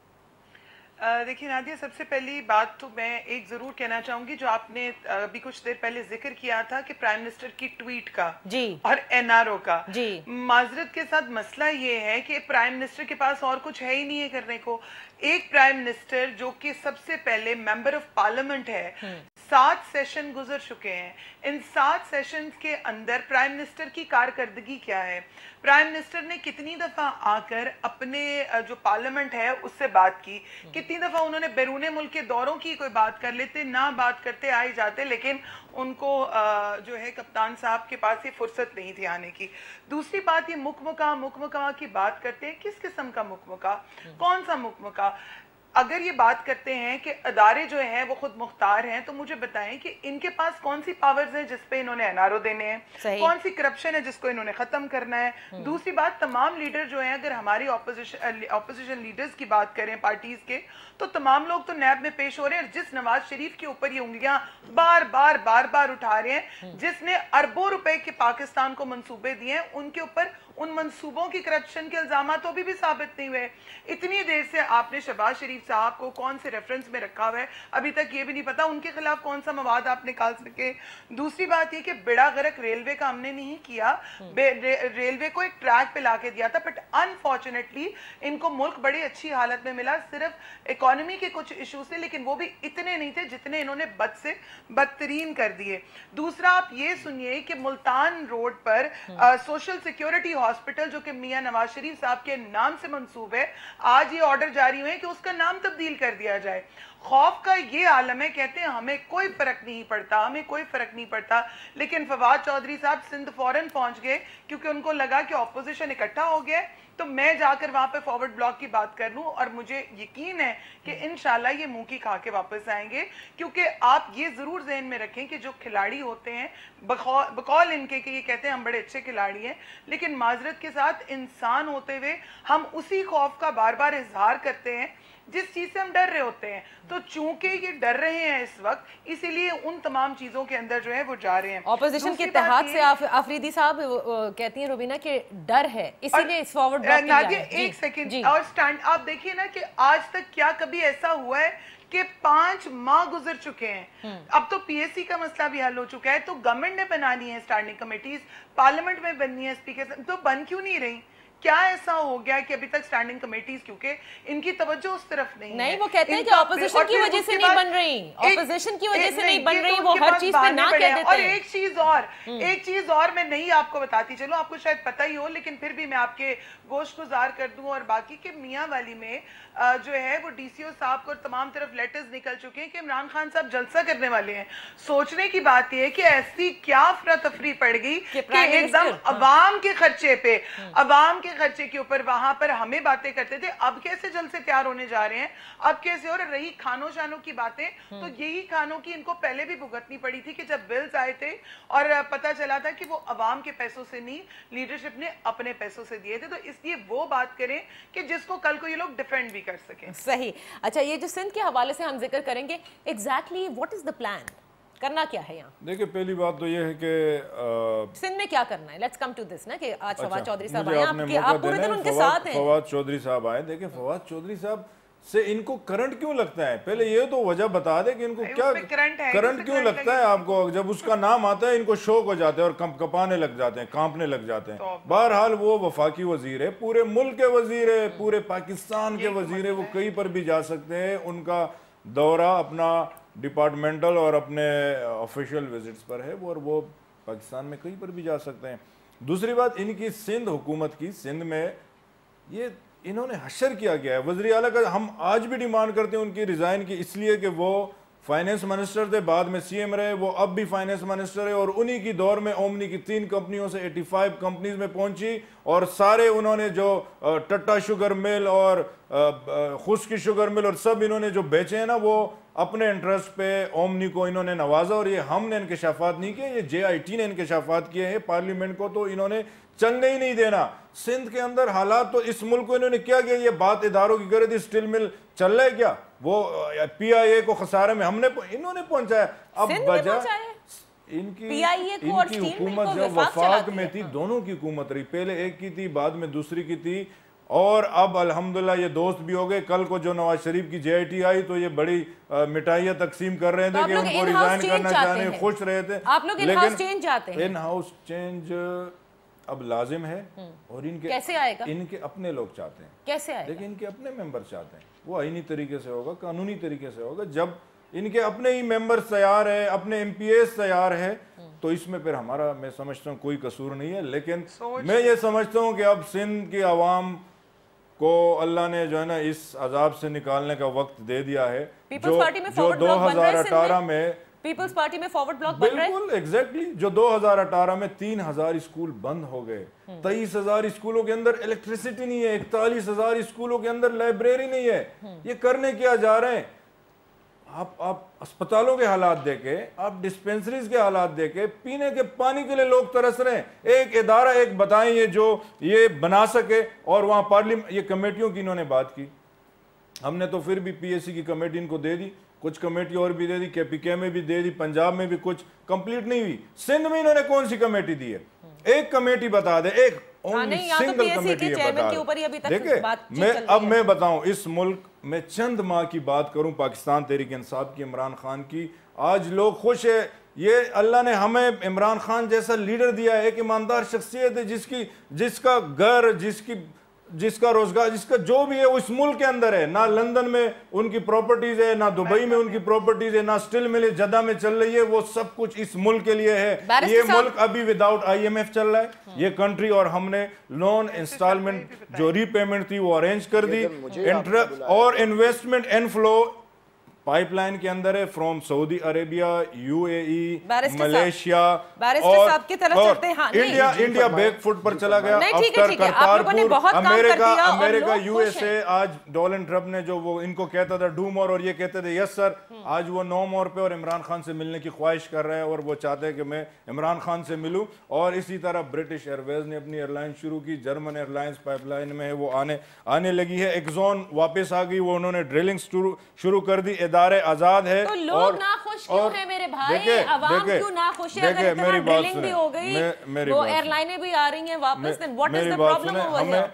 دیکھیں نادیہ, سب سے پہلی بات تو میں ایک ضرور کہنا چاہوں گی جو آپ نے ابھی کچھ دیر پہلے ذکر کیا تھا کہ پرائم منسٹر کی ٹویٹ کا اور این آر او کا. معذرت کے ساتھ مسئلہ یہ ہے کہ پرائم منسٹر کے پاس اور کچھ ہے ہی نہیں ہے کرنے کو. ایک پرائم منسٹر جو کہ سب سے پہلے ممبر آف پارلیمنٹ ہے, 7 سیشن گزر چکے ہیں, ان 7 سیشنز کے اندر پرائم منسٹر کی کارکردگی کیا ہے؟ پرائم منسٹر نے کتنی دفعہ آ کر اپنے جو پارلیمنٹ ہے اس سے بات کی, کتنی دفعہ انہوں نے بیرون ملک کے دوروں کی کوئی بات کر لیتے, نہ بات کرتے آئے جاتے, لیکن ان کو جو ہے کپتان صاحب کے پاس یہ فرصت نہیں تھی آنے کی. دوسری بات یہ مکمکہ کی بات کرتے ہیں, کس قسم کا مکمکہ, کون سا مکمکہ؟ اگر یہ بات کرتے ہیں کہ ادارے جو ہیں وہ خود مختار ہیں, تو مجھے بتائیں کہ ان کے پاس کون سی پاورز ہیں جس پہ انہوں نے این آر او دینے ہیں, کون سی کرپشن ہے جس کو انہوں نے ختم کرنا ہے. دوسری بات, تمام لیڈر جو ہیں, اگر ہماری اپوزیشن لیڈرز کی بات کریں پارٹیز کے, تو تمام لوگ تو نیب میں پیش ہو رہے ہیں, جس نواز شریف کے اوپر یہ انگلیاں بار بار اٹھا رہے ہیں, جس نے اربوں روپے کے پاکستان کو منصوبے دیے ہیں, ان کے اوپر ان منصوبوں کی کرپشن کے الزامات تو بھی ثابت نہیں ہوئے. اتنی دیر سے آپ نے شہباز شریف صاحب کو کون سے ریفرنس میں رکھا ہوا ہے, ابھی تک یہ بھی نہیں پتا ان کے خلاف کون سا مواد آپ نکال سکے. دوسری بات یہ کہ بیڑا غرق ریلوے کا ہم نے نہیں کیا, ریلوے کو ایک ٹریک پہ لا کے دیا تھا, بٹ انفارچونیٹلی ان کو ملک بڑی اچھی حالت میں ملا, صرف اکانومی کے کچھ ایشو سے, لیکن وہ بھی اتنے نہیں تھے جتنے انہوں نے بد سے بدترین کر دیے. دوسرا آپ یہ سنیے کہ ملتان روڈ پر سوشل سیکیورٹی ہاسپٹل جو کہ میاں نواز شریف صاحب کے نام سے منسوب ہے, آج یہ آرڈر جاری ہوئے کہ اس کا نام تبدیل کر دیا جائے. خوف کا یہ عالم ہے, کہتے ہیں ہمیں کوئی فرق نہیں پڑتا, لیکن فواد چودھری صاحب سندھ فوراً پہنچ گئے کیونکہ ان کو لگا کہ اپوزیشن اکٹھا ہو گیا, تو میں جا کر وہاں پہ فارورڈ بلاک کی بات کر لوں اور مجھے یقین ہے کہ انشاءاللہ یہ منہ کی کھا کے واپس آئیں گے، کیونکہ آپ یہ ضرور ذہن میں رکھیں کہ جو کھلاڑی ہوتے ہیں بقول ان کے کہ یہ کہتے ہیں ہم بڑے اچھے کھلاڑی ہیں، لیکن معذرت کے ساتھ انسان ہوتے ہوئے ہم اسی خوف کا بار بار اظہار کرتے ہیں جس چیز سے ہم ڈر رہے ہوتے ہیں. تو چونکہ یہ ڈر رہے ہیں اس وقت، اسی لیے ان تمام چیزوں کے اندر جو ہے وہ جا رہے ہیں. اپوزیشن کے اتحاد سے آفریدی صاحب کہتی ہیں روبینہ کہ ڈر ہے، اسی لیے اس فارورڈ بلاک نادیہ ایک سیکنڈ اور سٹینڈ آپ دیکھیے نا کہ آج تک کیا کبھی ایسا ہوا ہے کہ 5 ماہ گزر چکے ہیں، اب تو پی ایس سی کا مسئلہ بھی حل ہو چکا ہے، تو گورنمنٹ نے بنانی ہے اسٹینڈنگ کمیٹیز، پارلیمنٹ میں بننی ہے اسپیکر، تو بن کیوں نہیں رہی؟ کیا ایسا ہو گیا کہ ابھی تک سٹینڈنگ کمیٹیز کیونکہ ان کی توجہ اس طرف نہیں وہ کہتے ہیں کہ اپوزیشن کی وجہ سے نہیں بن رہی، اپوزیشن کی وجہ سے نہیں بن رہی، وہ ہر چیز پہ نہ کہہ دیتے ہیں. اور ایک چیز اور میں نہیں آپ کو بتاتی، چلو آپ کو شاید پتہ ہی ہو لیکن پھر بھی میں آپ کے گوشت گزار کر دوں، اور باقی کہ میاں والی میں جو ہے وہ ڈی سی او صاحب کو تمام طرف لیٹرز نکل چکے ہیں کہ عمران خان صاحب جلسہ کرنے والے ہیں. سوچنے کی بات یہ ہے کہ ایسی کیا افراتفری پڑ گئی کہ ایک دم عوام کے خرچے پہ، عوام کے خرچے کے اوپر وہاں پر ہمیں باتیں کرتے تھے، اب کیسے جلسے تیار ہونے جا رہے ہیں، اب کیسے. اور رہی کھانوں شانوں کی باتیں، تو یہی کھانوں کی ان کو پہلے بھی بھگتنی پڑی تھی کہ جب بلز آئے تھے اور پتہ چلا تھا کہ وہ عوام کے پیسوں سے نہیں، لیڈرشپ نے اپنے پیسوں سے دیے تھے. تو اس لیے وہ بات کریں کہ جس کو کل کو یہ لوگ ڈیفینڈ بھی کر سکیں. صحیح. اچھا یہ جو سندھ کے حوالے سے ہم ذکر کریں گے، exactly what is the plan, کرنا کیا ہے یہاں؟ دیکھیں پہلی بات تو یہ ہے کہ سندھ میں کیا کرنا ہے. لیٹس کم ٹو دس نا کہ آج فواد چودھری صاحب آئے، آپ پورے دن ان کے ساتھ ہیں. فواد چودھری صاحب آئے، دیکھیں فواد چودھری صاحب سے ان کو کرنٹ کیوں لگتا ہے؟ پہلے یہ تو وجہ بتا دے کہ ان کو کیا کرنٹ کیوں لگتا ہے آپ کو. جب اس کا نام آتا ہے ان کو شوق ہو جاتے ہیں اور کپانے لگ جاتے ہیں، کانپنے لگ جاتے ہیں. بہرحال وہ وفاقی وزیر ہے، پورے ملک کے وزیر ہے، پورے پاکستان کے وزیر ہے، وہ کہیں پر بھی جا سکتے ہیں. ان کا دورہ اپنا ڈپارٹمنٹل اور اپنے آفیشیل وزٹس پر ہے، اور وہ پاکستان میں کہیں پر بھی جا سکتے ہیں. دوسری بات ان کی سندھ حکومت کی، سندھ میں یہ انہوں نے حشر کیا گیا ہے. وزیر اعلیٰ کا ہم آج بھی ڈیمانڈ کرتے ہیں ان کی ریزائن کی، اس لیے کہ وہ فائنینس منسٹر تھے، بعد میں سی ایم رہے، وہ اب بھی فائنینس منسٹر ہے، اور انہی کی دور میں اومنی کی 3 کمپنیوں سے 85 کمپنیز میں پہنچی، اور سارے انہوں نے جو ٹٹا شوگر مل اور خشکی شوگر مل اور سب انہوں نے جو بیچے ہیں نا، وہ اپنے انٹرسٹ پہ اومنی کو انہوں نے نوازا. اور یہ ہم نے انکشافات نہیں کیے، یہ جے آئی ٹی نے انکشافات کیے ہیں. پارلیمنٹ کو تو انہوں نے چلنے ہی نہیں دینا. سندھ کے اندر حالات تو اس ملک کو انہوں نے کیا کیا، یہ بات اداروں کی کرے تھی، سٹیل مل چل رہا ہے کیا؟ وہ پی آئی اے کو خسارے میں انہوں نے پہنچایا. اب بجا ان کی حکومت جب وفاق میں تھی، دونوں کی حکومت رہی، پہلے ایک کی تھی، بعد میں دوسری کی تھی، اور اب الحمدللہ یہ دوست بھی ہو گئے. کل کو جو نواز شریف کی جے آئی ٹی آئی تو یہ بڑی مٹھائیاں تقسیم کر رہے تھے کہ ان کو ریزائن کرنا چاہتے ہیں، خوش رہے تھے. لیکن ان ہاؤس چینج اب لازم ہے، اور ان کے اپنے لوگ چاہتے ہیں. کیسے آئے گا؟ لیکن ان کے اپنے ممبر چاہتے ہیں. وہ آئینی طریقے سے ہوگا، قانونی طریقے سے ہوگا. جب ان کے اپنے ہی ممبر تیار ہے، اپنے ایم پی ایز تیار ہے، تو اس میں پھر ہمارا میں سمجھتا ہوں کوئی قصور نہیں ہے. لیکن میں یہ سمجھتا ہوں کہ اب سندھ کی عوام کو اللہ نے جو ہے نا اس عذاب سے نکالنے کا وقت دے دیا ہے. جو 2018 میں پیپلز پارٹی میں فارورڈ بلاک بن رہا ہے. بالکل ایگزیکٹلی. جو 2018 میں 3000 اسکول بند ہو گئے، 23,000 اسکولوں کے اندر الیکٹریسٹی نہیں ہے، 41,000 اسکولوں کے اندر لائبریری نہیں ہے. یہ کرنے کیا جا رہے ہیں؟ آپ اسپتالوں کے حالات دیکھیں، آپ ڈسپینسریز کے حالات دیکھیں، پینے کے پانی کے لیے لوگ ترس رہے ہیں. ایک ادارہ ایک بتائیں یہ جو یہ بنا سکے. اور وہاں پارلیمنٹ یہ کمیٹیوں کی انہوں نے بات کی، ہم نے تو پھر بھی پی ایس سی کی کمیٹی ان کو دے دی، کچھ کمیٹی اور بھی دے دی، کے پی کے میں بھی دے دی، پنجاب میں بھی کچھ کمپلیٹ نہیں ہوئی. سندھ میں انہوں نے کون سی کمیٹی دی ہے؟ ایک کمیٹی بتا دے، ایک سنگل کمیٹی ہے بتا دے. دیکھیں میں بتاؤں، اس ملک میں چند ماہ کی بات کروں پاکستان تحریک انصاف کی، عمران خان کی، آج لوگ خوش ہے. یہ اللہ نے ہمیں عمران خان جیسا لیڈر دیا ہے، ایک ایماندار شخصیت ہے جس کا گھر، جس کا روزگار، جس کا جو بھی ہے وہ اس ملک کے اندر ہے. نہ لندن میں ان کی پراپرٹیز ہے، نہ دبئی میں ان کی پراپرٹیز ہے، نہ سٹل مل جدہ میں چل رہی ہے. وہ سب کچھ اس ملک کے لیے ہے. یہ ملک ابھی وداؤٹ آئی ایم ایف چل رہا ہے یہ کنٹری، اور ہم نے لون انسٹالمنٹ جو ری پیمنٹ تھی وہ ارینج کر دی، اور انویسٹمنٹ انفلو पाइपलाइन के अंदर है from Saudi Arabia, UAE, barrister Malaysia barrister साहब की तरफ चलते हैं। हाँ, इंडिया बैक फुट पर चला गया। आफ्टर करतारपुर, अमेरिका, यूएसए, आज डोनाल्ड ट्रंप ने जो वो इनको कहता था डू मोर और ये कहते थे यस सर, आज वो नो मोर पे और इमरान खान से मिलने की ख्वाहिश कर रहे हैं और वो चाहते हैं कि मैं इमरान खान से मिलूं। और इसी तरह ब्रिटिश एयरवेज ने अपनी एयरलाइन शुरू की, जर्मन एयरलाइंस पाइपलाइन में है वो आने लगी है, एक्सॉन वापस आ गई, वो उन्होंने ड्रिलिंग शुरू कर दी, इदारे आजाद है। तो लोग नाखुश क्यों हैं मेरे भाई, आवाम क्यों नाखुश है? अगर इतना ड्रिलिंग भी हो गई, वो एयरलाइनें भी आ रही हैं वापस, then what is the problem over here?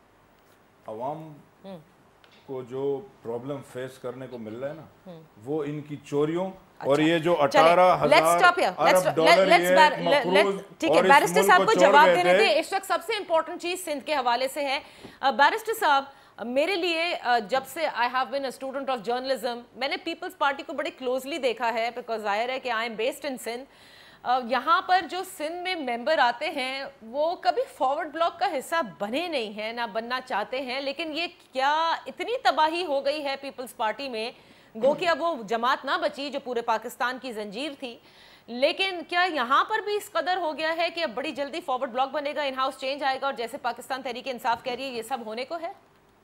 आवाम को जो प्रॉब्लम फेस करने को मिल रहा है ना, वो इनकी चोरियों और ये जो 18,000 अरब डॉलर ठीक है, बैरिस्टर साहब को जवाब देने दे। इस वक्त सबसे इंपॉर्टेंट चीज सिंध के हवाले से है। बैरिस्टर साहब, मेरे लिए जब से I have been a student of journalism, मैंने पीपल्स पार्टी को बड़े क्लोजली देखा है, बिकॉज जाहिर है कि I am based in Sindh. यहाँ पर जो सिंध में मेंबर आते हैं वो कभी फॉरवर्ड ब्लॉक का हिस्सा बने नहीं हैं, ना बनना चाहते हैं, लेकिन ये क्या इतनी तबाही हो गई है पीपल्स पार्टी में, गो कि अब वो जमात ना बची जो पूरे पाकिस्तान की जंजीर थी, लेकिन क्या यहाँ पर भी इस कदर हो गया है कि अब बड़ी जल्दी फॉरवर्ड ब्लॉक बनेगा, इन हाउस चेंज आएगा और जैसे पाकिस्तान तहरीक इंसाफ कह रही है ये सब होने को है?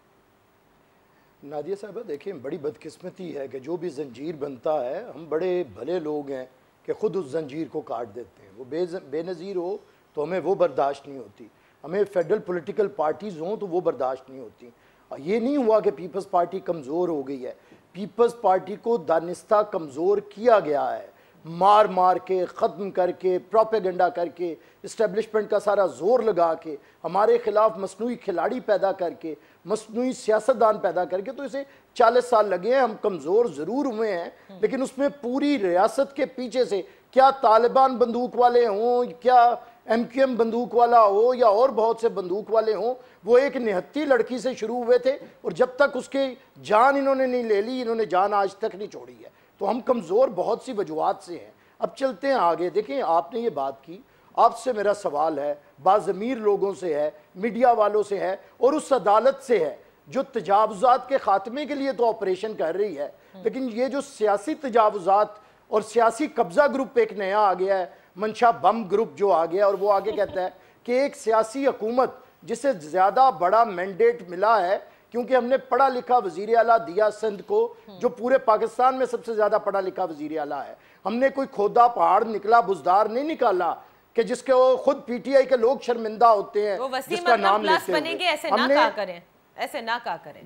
नादिया साहबा देखिए, बड़ी बदकिस्मती है कि जो भी जंजीर बनता है, हम बड़े भले लोग हैं कि ख़ुद उस जंजीर को काट देते हैं। वो बेनज़ीर हो तो हमें वो बर्दाश्त नहीं होती, हमें फेडरल पॉलिटिकल पार्टीज़ हों तो वो बर्दाश्त नहीं होती। ये नहीं हुआ कि पीपल्स पार्टी कमज़ोर हो गई है, पीपल्स पार्टी को दानिस्ता कमज़ोर किया गया है, मार मार के, ख़त्म करके, प्रोपेगेंडा करके, इस्टेब्लिशमेंट का सारा ज़ोर लगा के, हमारे ख़िलाफ़ मसनूई खिलाड़ी पैदा करके, मसनूई सियासतदान पैदा करके। तो इसे 40 साल लगे हैं, हम कमज़ोर ज़रूर हुए हैं, लेकिन उसमें पूरी रियासत के पीछे से, क्या तालिबान बंदूक वाले हों, क्या MQM बंदूक वाला हो या और बहुत से बंदूक वाले हों, वो एक निहत्ती लड़की से शुरू हुए थे और जब तक उसके जान इन्होंने नहीं ले ली, इन्होंने जान आज तक नहीं छोड़ी है। तो हम कमज़ोर बहुत सी वजूहात से हैं। अब चलते हैं आगे। देखें, आपने ये बात की, आपसे मेरा सवाल है, बाज़मीर लोगों से है, मीडिया वालों से है और उस अदालत से है जो तजावुज़ात के ख़ात्मे के लिए तो ऑपरेशन कर रही है, लेकिन ये जो सियासी तजावुज़ात और सियासी कब्ज़ा ग्रुप एक नया आ गया है, मंशा बम ग्रुप जो आ गया, और वो आगे कहता है कि एक सियासी हुकूमत जिसे ज़्यादा बड़ा मैंडेट मिला है, क्योंकि हमने पढ़ा लिखा वज़ीर आला दिया सिंध को, जो पूरे पाकिस्तान में सबसे ज़्यादा पढ़ा लिखा वज़ीर आला है। हमने कोई खोदा पहाड़ निकला बुजदार नहीं निकाला कि जिसके वो खुद PTI के लोग शर्मिंदा होते हैं, जिसका नाम लेते हैं। ऐसे ना कहा करें, ऐसे ना कहा करें।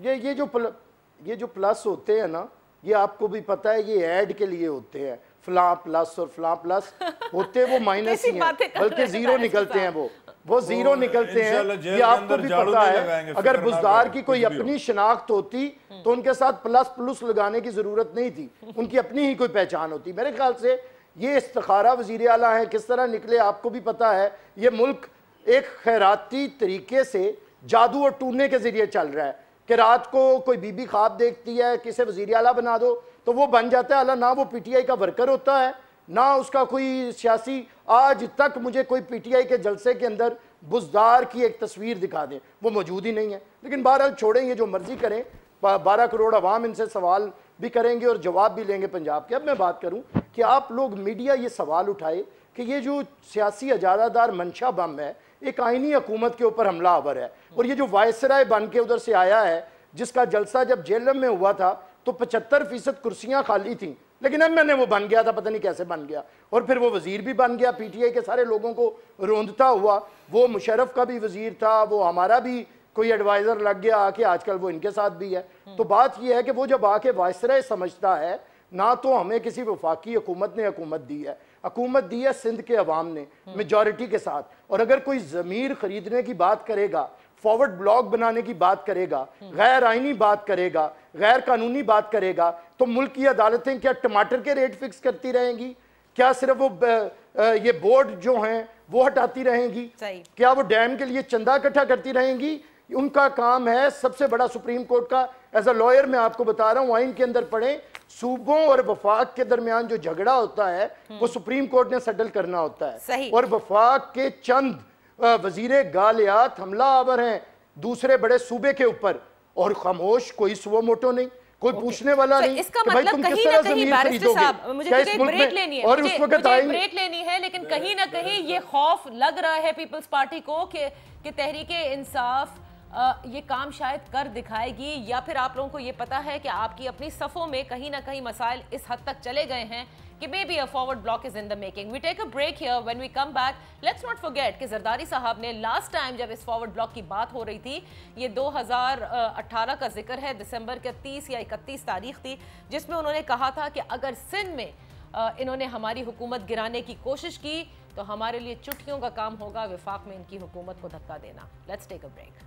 ये जो प्लस होते हैं ना, ये आपको भी पता है, ये ऐड के लिए होते हैं। फ्ला प्लस और फ्ला प्लस होते वो माइनस ही हैं, बल्कि जीरो निकलते हैं, वो जीरो निकलते हैं। ये आपको भी पता है। अगर बुजदार की कोई अपनी शनाख्त होती तो उनके साथ प्लस प्लस लगाने की जरूरत नहीं थी, उनकी अपनी ही कोई पहचान होती। मेरे ख्याल से ये इस्तिखारा वजीर आला है, किस तरह निकले आपको भी पता है। ये मुल्क एक खैराती तरीके से जादू और टूने के जरिए चल रहा है कि रात को कोई बीबी ख्वाब देखती है किसे वजीर आला बना दो तो वो बन जाता है। अल्लाह ना वो PTI का वर्कर होता है, ना उसका कोई सियासी। आज तक मुझे कोई PTI के जलसे के अंदर बुजदार की एक तस्वीर दिखा दें, वो मौजूद ही नहीं है। लेकिन बहरहाल छोड़ेंगे, जो मर्जी करें, 12 करोड़ अवाम इनसे सवाल भी करेंगे और जवाब भी लेंगे पंजाब के। अब मैं बात करूं कि आप लोग मीडिया ये सवाल उठाए कि ये जो सियासी अजादादार मंशा बम है, एक आईनी हुकूमत के ऊपर हमला आवर है, और ये जो वायसराय बन के उधर से आया है, जिसका जलसा जब जेलम में हुआ था तो 75% कुर्सियां खाली थी, लेकिन MNA वो बन गया था, पता नहीं कैसे बन गया, और फिर वो वजीर भी बन गया, PTI के सारे लोगों को रोंदता हुआ। वो मुशर्रफ का भी वजीर था, वो हमारा भी कोई एडवाइजर लग गया आके, आजकल वो इनके साथ भी है। तो बात ये है कि वो जब आके वायसराय समझता है, ना तो हमें किसी वफाकी हुकूमत ने हुकूमत दी है सिंध के अवाम ने मेजॉरिटी के साथ। और अगर कोई ज़मीर खरीदने की बात करेगा, फॉरवर्ड ब्लॉक बनाने की बात करेगा, गैर आईनी बात करेगा, गैर कानूनी बात करेगा, तो मुल्क की अदालतें क्या टमाटर के रेट फिक्स करती रहेंगी? क्या सिर्फ वो ये बोर्ड जो हैं वो हटाती रहेंगी? क्या वो डैम के लिए चंदा इकट्ठा करती रहेंगी? उनका काम है। सबसे बड़ा सुप्रीम कोर्ट का, एज अ लॉयर मैं आपको बता रहा हूँ, आइन के अंदर पढ़े, सूबों और वफाक के दरमियान जो झगड़ा होता है वो सुप्रीम कोर्ट ने सेटल करना होता है। और वफाक के चंद वजीरे गालियात हमला आवर हैं दूसरे बड़े सूबे के ऊपर, और खामोश, कोई सुओ मोटो नहीं, کوئی پوچھنے والا نہیں اس کا مطلب کہیں نہ کہیں بیرسٹر صاحب مجھے بریک لینی ہے اور اس وقت بریک لینی ہے لیکن کہیں نہ کہیں یہ خوف لگ رہا ہے پیپلز پارٹی کو کہ تحریک انصاف یہ کام شاید کر دکھائے گی یا پھر آپ لوگوں کو یہ پتا ہے کہ آپ کی اپنی صفوں میں کہیں نہ کہیں مسائل اس حد تک چلے گئے ہیں کہ maybe a forward block is in the making. We take a break here. When we come back, let's not forget کہ زرداری صاحب نے last time جب اس forward block کی بات ہو رہی تھی یہ 2018 کا ذکر ہے دسمبر کے 30 یا 31 تاریخ تھی جس میں انہوں نے کہا تھا کہ اگر سندھ میں انہوں نے ہماری حکومت گرانے کی کوشش کی تو ہمارے لیے چٹکیوں کا کام ہوگا وفاق میں ان کی حکومت کو دھکا دینا. Let's take a break.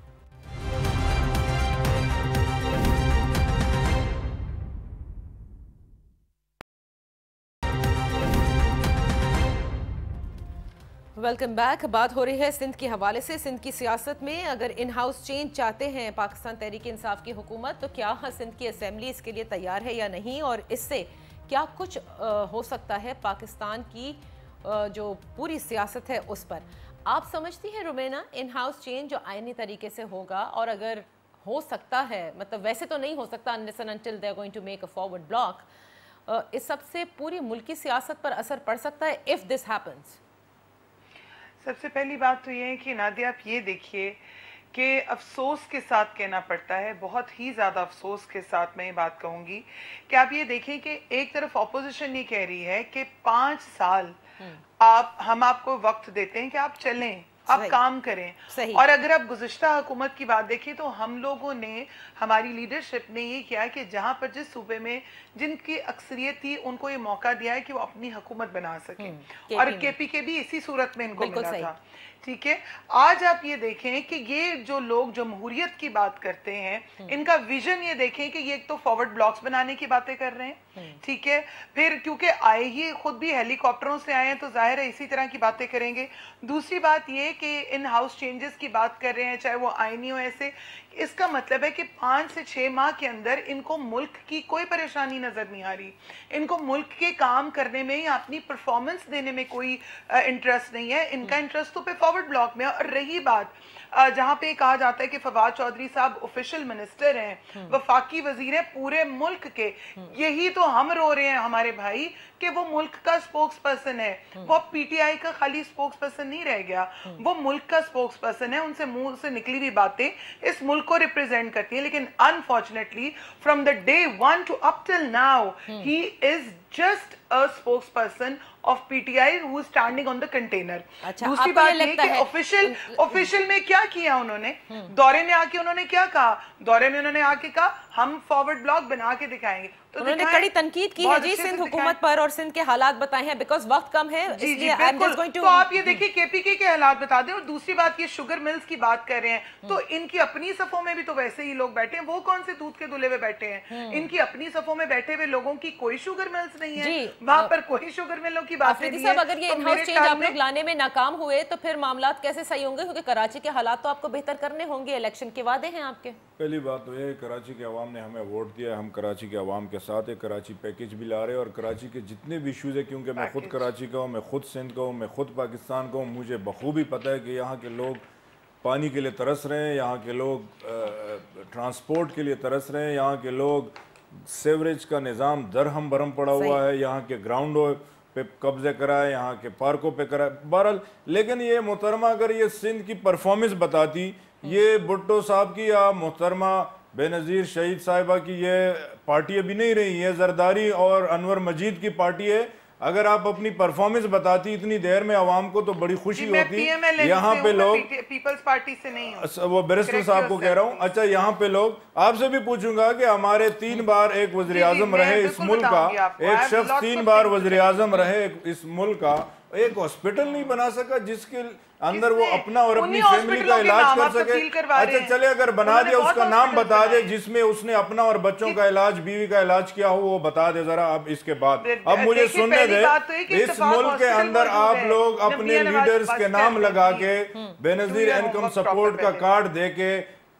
Welcome back. بات ہو رہی ہے سندھ کے حوالے سے. سندھ کی سیاست میں اگر ان ہاؤس چینج چاہتے ہیں پاکستان تحریک انصاف کی حکومت تو کیا سندھ کی اسمبلی اس کے لیے تیار ہے یا نہیں اور اس سے کیا کچھ ہو سکتا ہے پاکستان کی جو پوری سیاست ہے اس پر. آپ سمجھتی ہیں رومینا ان ہاؤس چینج جو آئینی طریقے سے ہوگا اور اگر ہو سکتا ہے مطلب ویسے تو نہیں ہو سکتا unless and until they are going to make a forward block, اس سب سے پوری ملکی سیاست پر اثر پڑ سکتا ہے if this happens؟ سب سے پہلی بات تو یہ ہے کہ نادیہ آپ یہ دیکھیے کہ افسوس کے ساتھ کہنا پڑتا ہے, بہت ہی زیادہ افسوس کے ساتھ میں یہ بات کہوں گی کہ آپ یہ دیکھیں کہ ایک طرف اپوزیشن یہ کہہ رہی ہے کہ 5 سال ہم آپ کو وقت دیتے ہیں کہ آپ چلیں, آپ کام کریں. اور اگر آپ گزشتہ حکومت کی بات دیکھیں تو ہم لوگوں نے, ہماری لیڈرشپ نے یہ کیا کہ جہاں پر جس صوبے میں جن کی اکثریت تھی ان کو یہ موقع دیا ہے کہ وہ اپنی حکومت بنا سکیں, اور کے پی کے بھی اسی صورت میں ان کو ملا تھا. ٹھیک ہے, آج آپ یہ دیکھیں کہ یہ جو لوگ جمہوریت کی بات کرتے ہیں ان کا ویژن یہ دیکھیں کہ یہ ایک تو فارورڈ بلاکس بنانے کی باتیں کر رہے ہیں, ٹھیک ہے, پھر کیونکہ آئے ہی خود بھی ہیلی کاپٹروں سے آئے ہیں تو ظاہر ہے اسی طرح کی باتیں کریں گے. دوسری بات یہ کہ ان ہاؤس چینجز کی بات کر رہے ہیں چاہے وہ آئینی ہو ایسے, اس کا مطلب ہے کہ 5 سے 6 ماہ کے اندر ان کو ملک کی کوئی پریشانی نظر نہیں آ رہی, ان کو ملک کے کام کرنے میں یا اپنی پرفارمنس دینے میں کوئی انٹرسٹ نہیں ہے, ان کا انٹرسٹ تو پہ فارورڈ بلاک میں. اور رہی بات جہاں پہ کہا جاتا ہے کہ فواد چودھری صاحب آفیشل منسٹر ہیں, وفاقی وزیر ہیں پورے ملک کے, یہی تو ہم رو رہے ہیں ہمارے بھائی کہ وہ ملک کا سپوکس پرسن ہے, وہ پی ٹی آئی کا خالی سپوکس پرسن نہیں رہ گیا, وہ ملک کا سپوکس پرسن ہے, ان سے منہ سے نکلی ہوئی باتیں اس ملک کو ریپریزنٹ کرتی ہیں. لیکن unfortunately from the day 1 to up till now he is just a spokesperson of PTI who is standing on the container. دوسری بات یہ کہ official میں کیا کیا انہوں نے, دورے میں آ کے انہوں نے کیا کہا, دورے میں انہوں نے آ کے کہا ہم فارورڈ بلاک بنا کے دکھائیں گے. انہوں نے کڑی تنقید کی ہے جی سندھ حکومت پر اور سندھ کے حالات بتائے ہیں بیکاز وقت کم ہے, اس لیے تو آپ یہ دیکھیں کے پی کے حالات بتا دیں. اور دوسری بات یہ شوگر ملز کی بات کر رہے ہیں تو ان کی اپنی صفوں میں بھی تو ویسے ہی لوگ بیٹھے ہیں, وہ کون سے دودھ کے دھلے ہوئے بیٹھے ہیں, ان کی اپنی صفوں میں بیٹھے ہوئے لوگوں کی کوئی شوگر ملز نہیں ہے, وہاں پر کوئی شوگر ملوں کی بات نہیں ہے. اگر یہ ان ہاؤس چینج آپ لوگ لانے میں ناکام ہوئے تو پھر معاملات کیسے صحیح ہوں گے, کیونکہ کراچی کے حالات تو آپ کو بہتر کرنے ہوں گے, الیکشن کے وعدے ہیں آپ کے. پہلی بات تو یہ ہے کراچی کے عوام نے ہمیں ووٹ دیا, ہم کراچی کے عوام کے ساتھ ہے, کراچی پیکیج بھی لا رہے ہیں اور کراچی کے جتنے بھی ایشوز ہیں, کیونکہ میں خود کراچی کا ہوں, میں خود سندھ کا ہوں, میں خود پاکستان کا ہوں, مجھے بخوبی پتہ ہے کہ یہاں کے لوگ پانی کے لیے ترس رہے ہیں, یہاں کے لوگ ٹرانسپورٹ کے لیے ترس رہے ہیں, یہاں کے لوگ سیوریج کا نظام درہم برہم پڑا ہوا ہے, یہاں کے گراؤنڈوں پہ قبضے کرائے, یہاں کے پارکوں پہ کرائے. بہرحال لیکن یہ محترمہ اگر یہ سندھ کی پرفارمنس بتاتی, یہ بھٹو صاحب کی یا محترمہ بے نظیر شہید صاحبہ کی یہ پارٹی ابھی نہیں رہی ہے, زرداری اور انور مجید کی پارٹی ہے. اگر آپ اپنی پرفارمنس بتاتی اتنی دیر میں عوام کو تو بڑی خوشی ہوتی. یہاں پہ لوگ پیپلز پارٹی سے نہیں, وہ بیرسٹر صاحب کو کہہ رہا ہوں, اچھا یہاں پہ لوگ, آپ سے بھی پوچھوں گا کہ ہمارے 3 بار ایک وزیراعظم رہے اس ملک کا, ایک شخص 3 بار وزیراعظم رہے اس ملک کا, ایک ہاسپٹل نہیں بنا سکا جس کے اندر وہ اپنا اور اپنی فیملی کا علاج کر سکے. اچھا چلے اگر بنا دیا اس کا نام بتا دے جس میں اس نے اپنا اور بچوں کا علاج, بیوی کا علاج کیا ہو, وہ بتا دے ذرا. اب اس کے بعد اب مجھے سننے دے, اس ملک کے اندر آپ لوگ اپنے لیڈرز کے نام لگا کے بے نظیر انکم سپورٹ کا کارڈ دے کے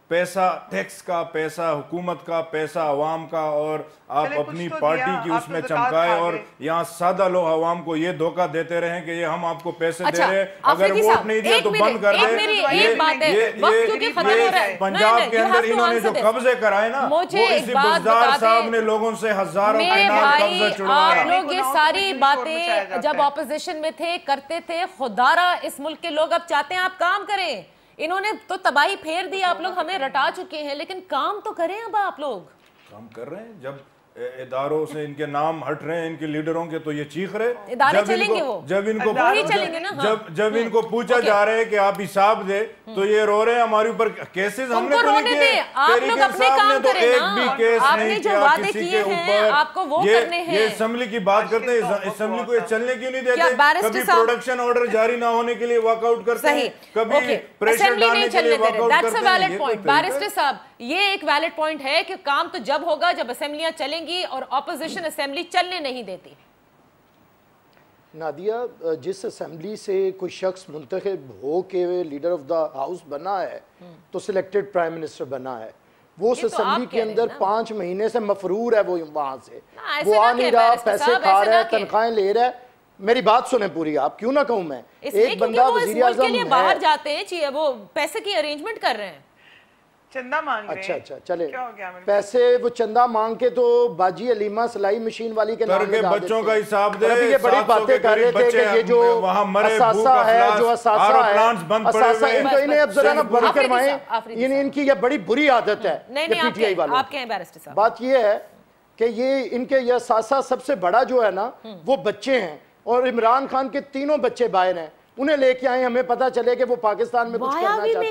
पैसा टैक्स का, पैसा हुकूमत का, पैसा अवाम का, और आप अपनी पार्टी की उसमें चमकाए और यहाँ सादा लोग अवाम को ये धोखा देते रहे कि ये हम आपको पैसे दे रहे हैं, अगर वोट नहीं दिया तो बंद कर दे। ये पंजाब के अंदर इन्होंने जो कब्जे कराए ना, वो इसी बुज़दार साहब ने लोगों से हजारों कब्जा छुड़वाया। आप लोग ये सारी बातें जब ऑपोजिशन में थे करते थे, खुदारा इस मुल्क के लोग अब चाहते हैं आप काम करें। इन्होंने तो तबाही फेर दी, आप लोग हमें रटा चुके हैं, लेकिन काम तो करें। अब आप लोग काम कर रहे हैं, जब इदारों से इनके नाम हट रहे हैं इनके लीडरों के, तो ये चीख रहे। इदारे चलेंगे वो, जब इनको चलेंगे ना, जब इनको पूछा जा रहा है कि आप हिसाब दे, तो ये रो रहे हैं हमारे ऊपर केसेस हमने तो नहीं किए। आप लोग अपने काम करें एक भी केस नहीं किया किसी के ऊपर। आपको वो करने हैं। ये असेंबली की बात करते हैं, असेंबली को ये चलने क्यों नहीं देते? कभी प्रोडक्शन ऑर्डर जारी ना होने के लिए वॉकआउट करते हैं, कभी प्रेशर डालने के लिए वॉकआउट करते हैं। बैरिस्टर साहब, ये एक वैलिड पॉइंट है कि काम तो जब होगा जब असेंबलियां चलेंगी और ऑपोजिशन असेंबली चलने नहीं देती। नादिया, जिस असेंबली से कोई शख्स मुंतखब हो के लीडर ऑफ द हाउस बना है तो सिलेक्टेड प्राइम मिनिस्टर बना है, वो उस असेंबली के अंदर 5 महीने से मफरूर है, वो वहां से वो आ नहीं रहा, पैसे खा रहा है, तनख्वाहें ले रहा है। मेरी बात सुने पूरी, आप क्यों ना कहूं मैं। एक बंदा वज़ीर आज़म बाहर जाते हैं, वो पैसे की अरेंजमेंट कर रहे हैं, चंदा मांग रहे हैं। अच्छा चले, पैसे वो चंदा मांग के तो बाजी अलीमा सिलाई मशीन वाली के नाम लगा बच्चों का हिसाब दे। ये बड़ी बातें कर रहे थे कि ये जो असासा है, जो असासा है, इन्हें अब जरा ना बंद करवाएं। इनकी ये बड़ी बुरी आदत है पीटीआई वालों। बात ये है कि ये इनके ये असासा सबसे बड़ा जो है ना वो बच्चे हैं, और इमरान खान के 3 बच्चे बाहर हैं, उन्हें लेके आए। हमें पता चले कि वो पाकिस्तान में कुछ करना चाहते हैं।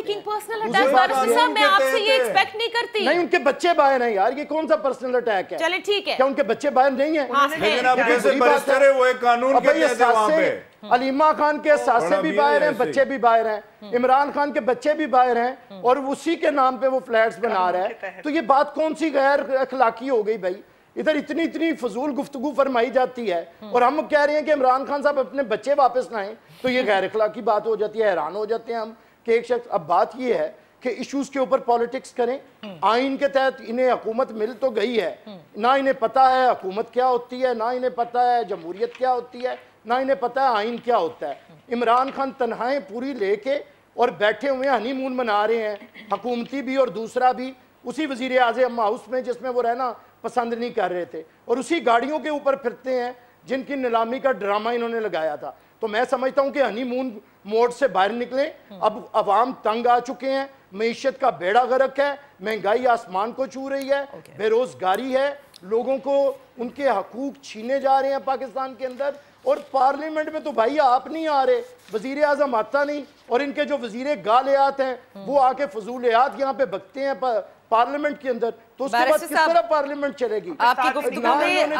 मैं आपसे ये एक्सपेक्ट नहीं करती। नहीं, उनके बच्चे बाहर हैं यार, ये कौन सा पर्सनल अटैक है? चले ठीक है, क्या उनके बच्चे बाहर नहीं है? लेकिन आप कैसे बरिस्टर है, वो एक कानून के तहत है वहां पे। अलीमा खान के सासे भी बाहर हैं, बच्चे भी बाहर हैं, इमरान खान के बच्चे भी बाहर हैं, और उसी के नाम पे वो फ्लैट्स बना रहा है। तो ये बात कौन सी गैर अखलाकी हो गई भाई? इधर इतनी फजूल गुफ्तगू फरमाई जाती है और हम कह रहे हैं कि इमरान खान साहब अपने बच्चे वापस लाएं, तो ये गैर अखलाकी बात हो जाती है। हैरान हो जाते हैं हम कि एक शख्स। अब बात ये है कि इश्यूज के ऊपर पॉलिटिक्स करें। आइन के तहत इन्हें हुकूमत मिल तो गई है, ना इन्हें पता है हुकूमत क्या होती है, ना इन्हें पता है जमहूरियत क्या होती है, ना इन्हें पता है आइन क्या होता है। इमरान खान तनहाएं पूरी लेके और बैठे हुए हनीमून मना रहे हैं, हुकूमती भी और दूसरा भी, उसी वजीर आज़म हाउस में जिसमें वो रहना पसंद नहीं कर रहे थे, और उसी गाड़ियों के ऊपर फिरते हैं जिनकी नीलामी का ड्रामा इन्होंने लगाया था। तो मैं समझता हूं कि हनीमून मोड से बाहर निकले। अब अवाम तंग आ चुके हैं, मईशत का बेड़ा गर्क है, महंगाई आसमान को छू रही है, बेरोजगारी है, लोगों को उनके हकूक छीने जा रहे हैं पाकिस्तान के अंदर। और पार्लियामेंट में तो भाई आप नहीं आ रहे, वजीर आजम आता नहीं, और इनके जो वजीर गालियात हैं वो आके फजूलियात यहाँ पे बकते हैं पार्लियामेंट के अंदर। तो उसके बाद किस तरह पार्लियामेंट चलेगी? आपकी गुफ्तगू में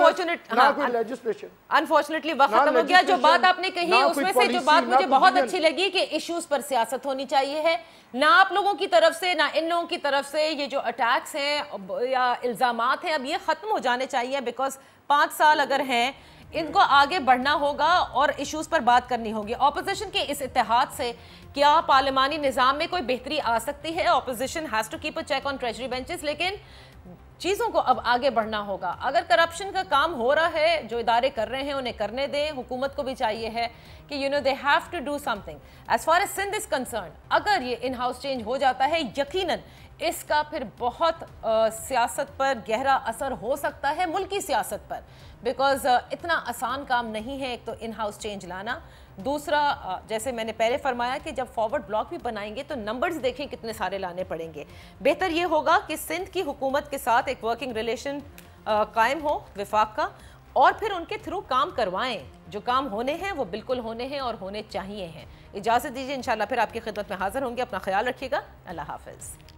अनफॉर्चुनेटली वक्त खत्म हो गया। जो बात आपने कही उसमें से जो बात मुझे बहुत अच्छी लगी कि इश्यूज पर सियासत होनी चाहिए है, ना आप लोगों की तरफ से ना इन लोगों की तरफ से। ये जो अटैक्स हैं या इल्जामात हैं अब ये खत्म हो जाने चाहिए, बिकॉज 5 साल अगर हैं इनको आगे बढ़ना होगा और इश्यूज पर बात करनी होगी। ऑपोजिशन के इस इत्तेहाद से क्या पार्लिमानी निज़ाम में कोई बेहतरी आ सकती है? Opposition has to keep a check on treasury benches, लेकिन चीज़ों को अब आगे बढ़ना होगा। अगर करप्शन का काम हो रहा है, जो इदारे कर रहे हैं उन्हें करने दें। हुकूमत को भी चाहिए है कि they have to do something. As far as Sindh is concerned, अगर ये इन हाउस चेंज हो जाता है यकीनन इसका फिर बहुत सियासत पर गहरा असर हो सकता है, मुल्की सियासत पर, बिकॉज इतना आसान काम नहीं है एक तो इन हाउस चेंज लाना। दूसरा, जैसे मैंने पहले फरमाया कि जब फॉरवर्ड ब्लॉक भी बनाएंगे तो नंबर्स देखें कितने सारे लाने पड़ेंगे। बेहतर ये होगा कि सिंध की हुकूमत के साथ एक वर्किंग रिलेशन कायम हो विफाक का, और फिर उनके थ्रू काम करवाएं। जो काम होने हैं वो बिल्कुल होने हैं और होने चाहिए हैं। इजाज़त दीजिए, इंशाल्लाह फिर आपकी खिदमत में हाजिर होंगे। अपना ख्याल रखिएगा। अल्लाह हाफ़िज़।